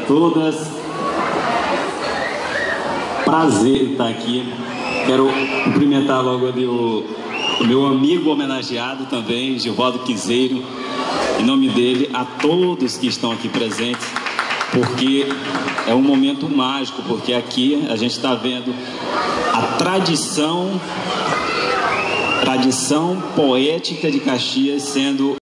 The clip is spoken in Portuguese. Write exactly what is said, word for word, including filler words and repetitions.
todas. Prazer estar aqui. Quero cumprimentar logo ali o, o meu amigo homenageado também, Givaldo Quiseiro, em nome dele, a todos que estão aqui presentes, porque é um momento mágico, porque aqui a gente está vendo a tradição, tradição poética de Caxias sendo